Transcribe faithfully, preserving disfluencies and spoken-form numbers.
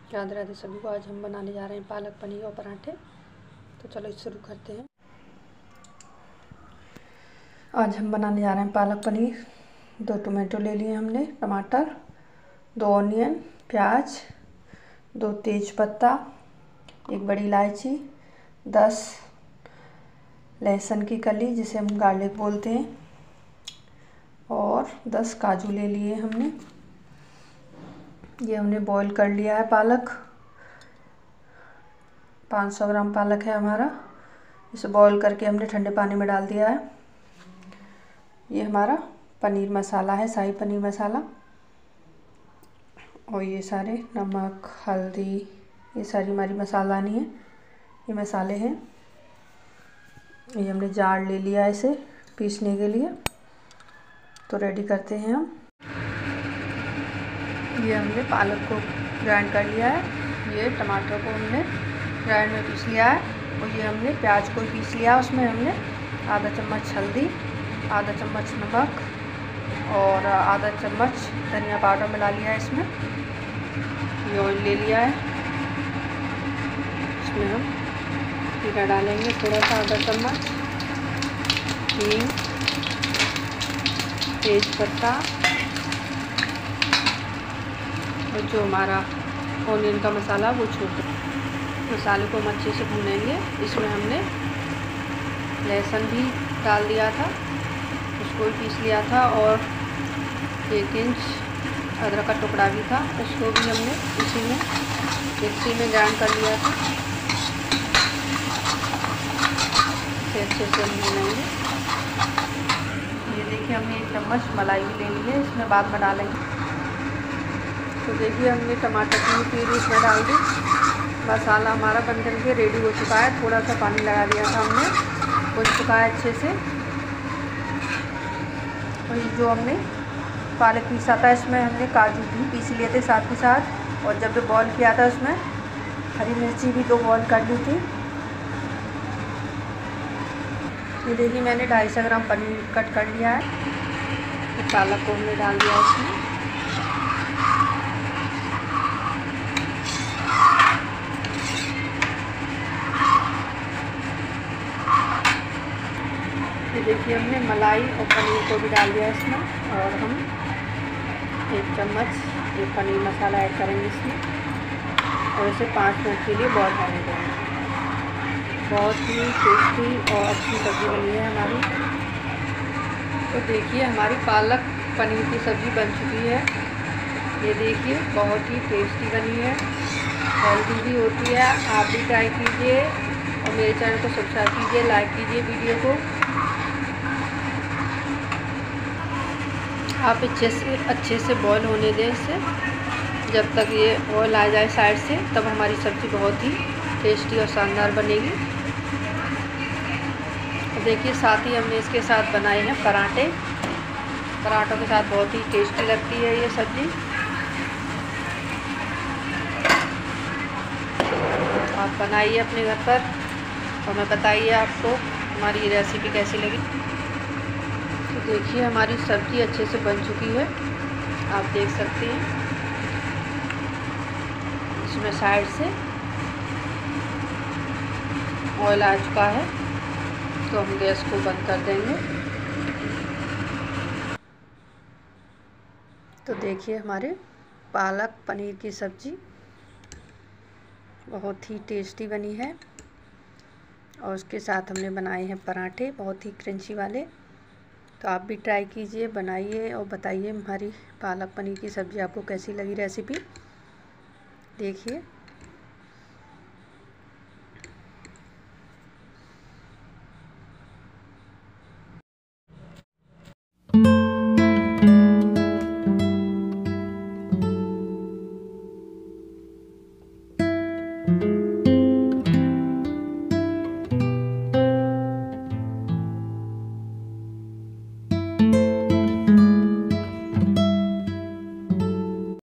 राधे राधे सभी को। आज हम बनाने जा रहे हैं पालक पनीर और पराठे। तो चलो शुरू करते हैं। आज हम बनाने जा रहे हैं पालक पनीर। दो टमाटो ले लिए हमने, टमाटर, दो ऑनियन, प्याज, दो तेज पत्ता, एक बड़ी इलायची, दस लहसुन की कली जिसे हम गार्लिक बोलते हैं, और दस काजू ले लिए हमने। ये हमने बॉईल कर लिया है पालक। पाँच सौ ग्राम पालक है हमारा। इसे बॉईल करके हमने ठंडे पानी में डाल दिया है। ये हमारा पनीर मसाला है, शाही पनीर मसाला। और ये सारे नमक, हल्दी, ये सारी हमारी मसाला नहीं है, ये मसाले हैं। ये हमने जार ले लिया है इसे पीसने के लिए। तो रेडी करते हैं हम। ये हमने पालक को ग्राइंड कर लिया है। ये टमाटर को हमने ग्राइंड में पीस लिया है। और ये हमने प्याज को पीस लिया। उसमें हमने आधा चम्मच हल्दी, आधा चम्मच नमक और आधा चम्मच धनिया पाउडर मिला लिया है इसमें। ये ऑयल ले लिया है। इसमें हम जीरा डालेंगे थोड़ा सा, आधा चम्मच, हींग, तेज पत्ता, और जो हमारा ऑनियन का मसाला वो छोड़। मसाले को हम अच्छे से भूनेंगे। इसमें हमने लहसुन भी डाल दिया था, उसको भी पीस लिया था, और एक इंच अदरक का टुकड़ा भी था, उसको भी हमने इसी में मिक्सी में ग्राइंड कर लिया था। इसे अच्छे से हम भूनेंगे। ये देखिए हमने एक चम्मच मलाई भी ले ली है, इसमें बाद में डालेंगे। तो देखिए हमने टमाटर की प्यूरी इसमें डाल दी। मसाला हमारा बन करके रेडी हो चुका है। थोड़ा सा पानी लगा दिया था हमने, हो चुका है अच्छे से। और ये जो हमने पालक पीसा था, इसमें हमने काजू भी पीस लिए थे साथ ही साथ। और जब बॉईल किया था उसमें हरी मिर्ची भी दो बॉईल कर ली थी। ये देखिए मैंने ढाई सौ ग्राम पनीर कट कर लिया है। तो पालक को हमने डाल दिया इसमें। ये देखिए हमने मलाई और पनीर को भी डाल दिया इसमें। और हम एक चम्मच ये पनीर मसाला ऐड करेंगे इसमें, और इसे पाँच मिनट के लिए बॉईल होने देंगे। बहुत ही टेस्टी और अच्छी सब्ज़ी बनी है हमारी। तो देखिए हमारी पालक पनीर की सब्ज़ी बन चुकी है। ये देखिए बहुत ही टेस्टी बनी है, हेल्दी भी होती है। आप भी ट्राई कीजिए और मेरे चैनल को सब्सक्राइब कीजिए, लाइक कीजिए वीडियो को। आप अच्छे से अच्छे से बॉईल होने दें इसे, जब तक ये ऑयल आ जाए साइड से, तब हमारी सब्ज़ी बहुत ही टेस्टी और शानदार बनेगी। देखिए साथ ही हमने इसके साथ बनाए हैं पराठे। पराठों के साथ बहुत ही टेस्टी लगती है ये सब्ज़ी। आप बनाइए अपने घर पर और हमें बताइए आपको हमारी ये रेसिपी कैसी लगी। तो देखिए हमारी सब्ज़ी अच्छे से बन चुकी है, आप देख सकते हैं। इसमें साइड से ऑयल आ चुका है, तो हम गैस को बंद कर देंगे। तो देखिए हमारे पालक पनीर की सब्ज़ी बहुत ही टेस्टी बनी है। और उसके साथ हमने बनाए हैं पराठे, बहुत ही क्रंची वाले। तो आप भी ट्राई कीजिए, बनाइए और बताइए हमारी पालक पनीर की सब्ज़ी आपको कैसी लगी रेसिपी। देखिए